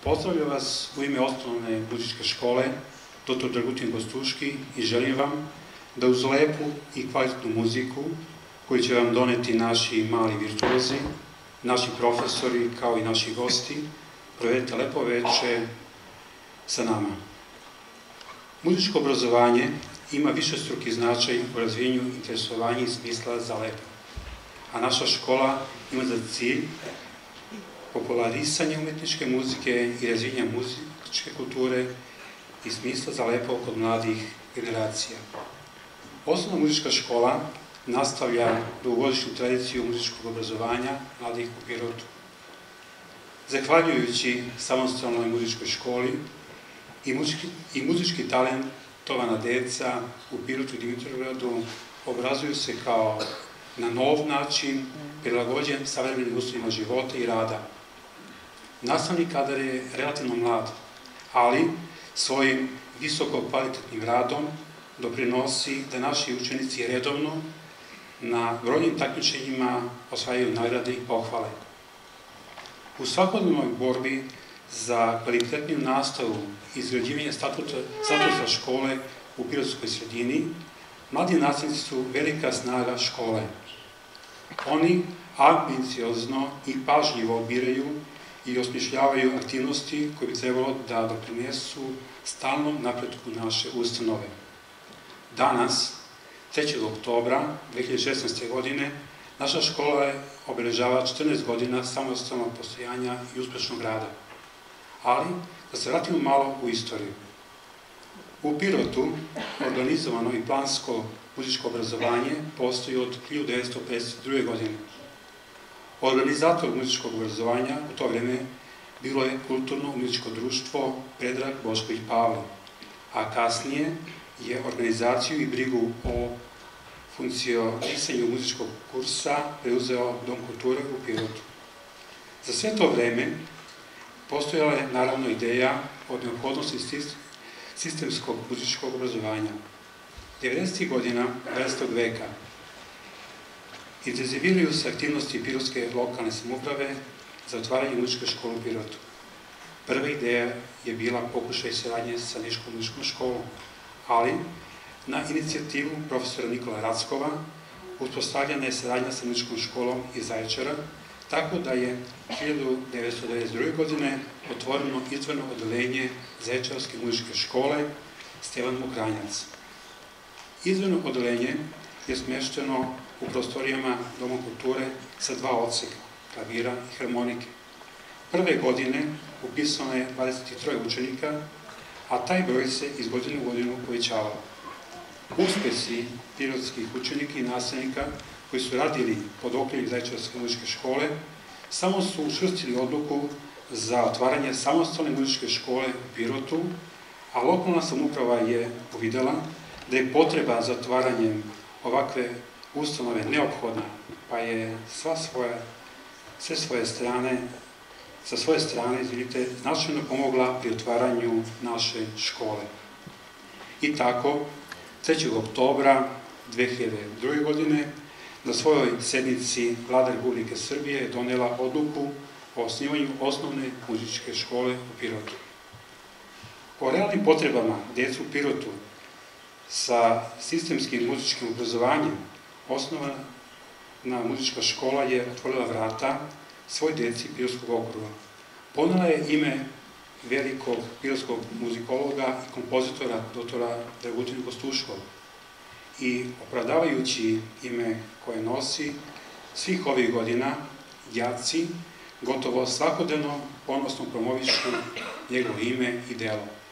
Pozdravljam vas u ime osnovne muzičke škole Dr. Dragutin Kostuški i želim vam da uz lepu i kvalitetnu muziku koju će vam doneti naši mali virtuozi, naši profesori kao i naši gosti, provedete lepo veče sa nama. Muzičko obrazovanje ima višestruki značaj u razvijenju interesovanja i smisla za lepo, a naša škola ima za cilj popularisanje umetničke muzike i razvijenja muzičke kulture i smisla za lepo kod mladih generacija. Osnovna muzička škola nastavlja dugogodišnju tradiciju muzičkog obrazovanja mladih u Pirotu. Zahvaljujući samostalnoj muzičkoj školi i muzički talentovana deca u Pirotu i Dimitrovgradu obrazuju se kao na nov način prilagođen savremenim uslovima života i rada. Nastavni kadar je relativno mlad, ali svojim visoko kvalitetnim radom doprinosi da naši učenici redovno na brojnim takmičenjima osvajaju nagrade i pohvale. U svakodnevnoj borbi za kvalitetniju nastavu i izgrađivanje statusa škole u pirotskoj sredini, mladi nastavnici su velika snaga škole. Oni ambiciozno i pažljivo biraju i osmišljavaju aktivnosti koje bi trebalo da doprinesu stalnom napretku naše ustanove. Danas, 3. oktobra 2016. godine, naša škola obeležava 14 godina samostalnog postojanja i uspešnog rada. Ali, da se vratimo malo u istoriju. U Pirotu organizovano i plansko muzičko obrazovanje postoji od 1952. godine. Organizator muzičkog obrazovanja u to vreme bilo je Kulturno-muzičko društvo Predrag Bošković Pavle, a kasnije je organizaciju i brigu o funkcionisanju muzičkog kursa preuzeo Dom kulture u Pirotu. Za sve to vreme postojala je naravno ideja o neophodnosti sistemskog muzičkog obrazovanja. 90. godina 20. veka intenziviraju se aktivnosti pirotske lokalne samouprave za otvaranje muzičke škole u Pirotu. Prva ideja je bila pokušaj saradnje sa Niškom muzičkom školom, ali na inicijativu profesora Nikola Rackova uspostavljena je saradnja sa muzičkom školom iz Zaječara, tako da je 1992. godine otvoreno izdvojeno odeljenje Zaječarske muzičke škole Stevan Mokranjac. Izdvojeno odeljenje je smješteno u prostorijama Doma kulture sa 2 odseka, klavira i harmonike. Prve godine upisano je 23 učenika, a taj broj se iz godine u godinu povećavao. Uspesi pirotskih učenika i nastavnika koji su radili pod okriljem Zaječarske muzičke škole samo su učvrstili odluku za otvaranje samostalne muzičke škole u Pirotu, a lokalna samouprava je uvidela da je potreba za otvaranjem ovakve ustanove neophodna, pa je sa svoje strane značajno pomogla pri otvaranju naše škole. I tako, 3. oktobra 2002. godine na svojoj sednici Vlada Republike Srbije je donela odluku o osnivanju osnovne muzičke škole u Pirotu. O realnim potrebama djece u Pirotu sa sistemskim muzičkim obrazovanjem osnovana muzička škola je otvorila vrata svoj djeci Pirotskog okruga. Ponela je ime velikog pirotskog muzikologa i kompozitora dr. Dragutina Kostuškog i opravdavajući ime koje nosi svih ovih godina, đaci gotovo svakodnevno ponosno promovišu njegovo ime i delo.